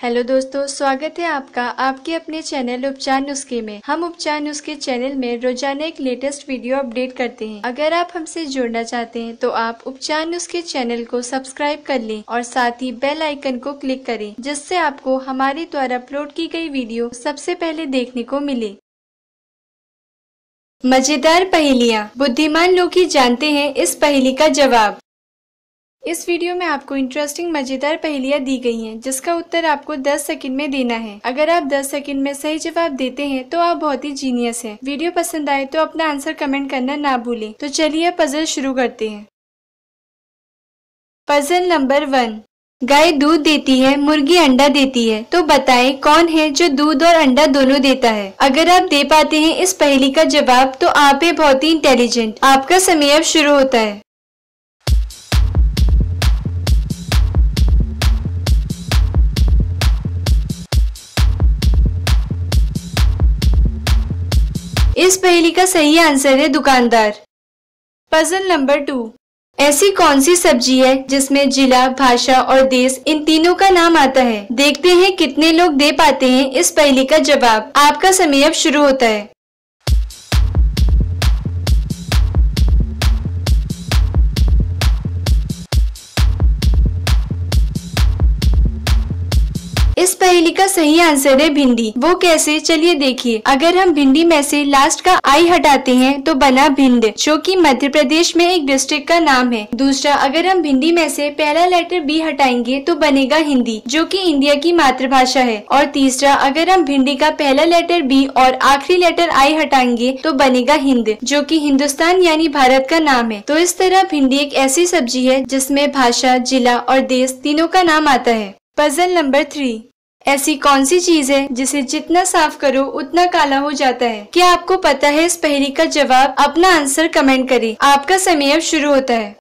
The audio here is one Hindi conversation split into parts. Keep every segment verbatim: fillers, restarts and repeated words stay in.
हेलो दोस्तों, स्वागत है आपका आपके अपने चैनल उपचार नुस्खे में। हम उपचार नुस्खे चैनल में रोजाना एक लेटेस्ट वीडियो अपडेट करते हैं। अगर आप हमसे जुड़ना चाहते हैं तो आप उपचार नुस्खे चैनल को सब्सक्राइब कर लें और साथ ही बेल आइकन को क्लिक करें, जिससे आपको हमारे द्वारा अपलोड की गई वीडियो सबसे पहले देखने को मिले। मजेदार पहेलियाँ। बुद्धिमान लोग ही जानते हैं इस पहेली का जवाब। इस वीडियो में आपको इंटरेस्टिंग मजेदार पहेलियां दी गई हैं, जिसका उत्तर आपको दस सेकंड में देना है। अगर आप दस सेकंड में सही जवाब देते हैं तो आप बहुत ही जीनियस हैं। वीडियो पसंद आए तो अपना आंसर कमेंट करना ना भूलें। तो चलिए पजल शुरू करते हैं। Puzzle number one. गाय दूध देती है, मुर्गी अंडा देती है, तो बताएं कौन है जो दूध और अंडा दोनों देता है। अगर आप दे पाते हैं इस पहेली का जवाब तो आप है बहुत ही इंटेलिजेंट। आपका समय अब शुरू होता है। इस पहेली का सही आंसर है दुकानदार। Puzzle number two. ऐसी कौन सी सब्जी है जिसमें जिला, भाषा और देश इन तीनों का नाम आता है। देखते हैं कितने लोग दे पाते हैं इस पहेली का जवाब। आपका समय अब शुरू होता है। इस पहेली का सही आंसर है भिंडी। वो कैसे, चलिए देखिए। अगर हम भिंडी में से लास्ट का आई हटाते हैं तो बना भिंड, जो कि मध्य प्रदेश में एक डिस्ट्रिक्ट का नाम है। दूसरा, अगर हम भिंडी में से पहला लेटर बी हटाएंगे तो बनेगा हिंदी, जो कि इंडिया की मातृभाषा है। और तीसरा, अगर हम भिंडी का पहला लेटर बी और आखिरी लेटर आई हटाएंगे तो बनेगा हिंद, जो कि हिंदुस्तान यानी भारत का नाम है। तो इस तरह भिंडी एक ऐसी सब्जी है जिसमें भाषा, जिला और देश तीनों का नाम आता है। Puzzle number three. ऐसी कौन सी चीज है जिसे जितना साफ करो उतना काला हो जाता है। क्या आपको पता है इस पहेली का जवाब? अपना आंसर कमेंट करें। आपका समय अब शुरू होता है।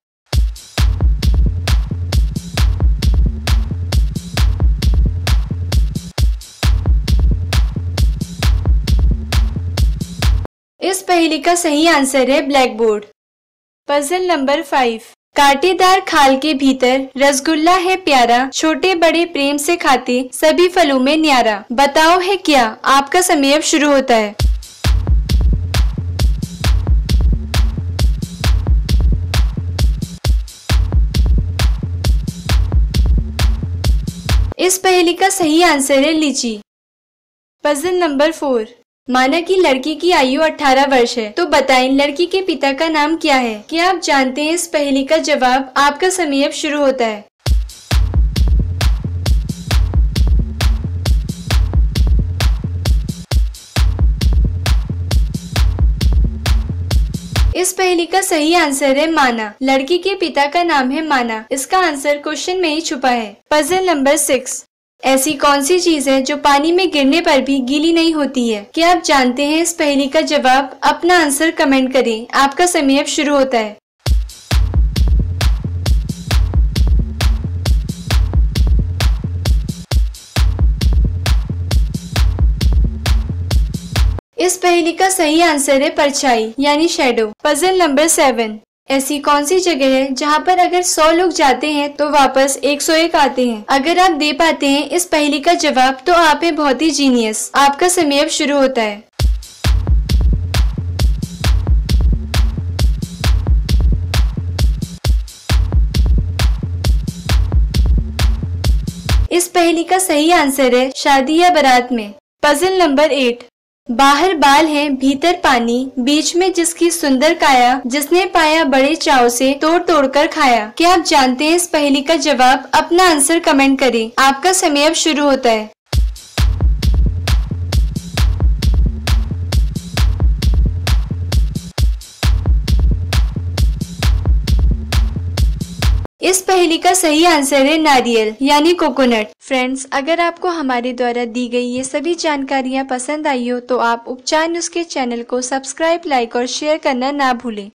इस पहेली का सही आंसर है blackboard. Puzzle number five. कांटेदार खाल के भीतर रसगुल्ला है प्यारा, छोटे बड़े प्रेम से खाते सभी फलों में न्यारा। बताओ है क्या? आपका समय अब शुरू होता है। इस पहेली का सही आंसर है लीची। Puzzle number four. माना कि लड़की की आयु अठारह वर्ष है, तो बताएं लड़की के पिता का नाम क्या है। क्या आप जानते हैं इस पहेली का जवाब? आपका समय अब शुरू होता है। इस पहेली का सही आंसर है माना। लड़की के पिता का नाम है माना। इसका आंसर क्वेश्चन में ही छुपा है। Puzzle number six. ऐसी कौन सी चीज है जो पानी में गिरने पर भी गीली नहीं होती है। क्या आप जानते हैं इस पहेली का जवाब? अपना आंसर कमेंट करें। आपका समय अब शुरू होता है। इस पहेली का सही आंसर है परछाई यानी शैडो। Puzzle number seven. ऐसी कौन सी जगह है जहाँ पर अगर सौ लोग जाते हैं तो वापस एक सौ एक आते हैं। अगर आप दे पाते हैं इस पहेली का जवाब तो आप है बहुत ही जीनियस। आपका समय अब शुरू होता है। इस पहेली का सही आंसर है शादी या बारात में। Puzzle number eight. बाहर बाल है भीतर पानी, बीच में जिसकी सुंदर काया, जिसने पाया बड़े चाव से तोड़ तोड़ कर खाया। क्या आप जानते हैं इस पहेली का जवाब? अपना आंसर कमेंट करें। आपका समय अब शुरू होता है। इस पहेली का सही आंसर है नारियल यानी कोकोनट। फ्रेंड्स, अगर आपको हमारे द्वारा दी गई ये सभी जानकारियाँ पसंद आई हो तो आप उपचार नुस्खे चैनल को सब्सक्राइब, लाइक और शेयर करना ना भूलें।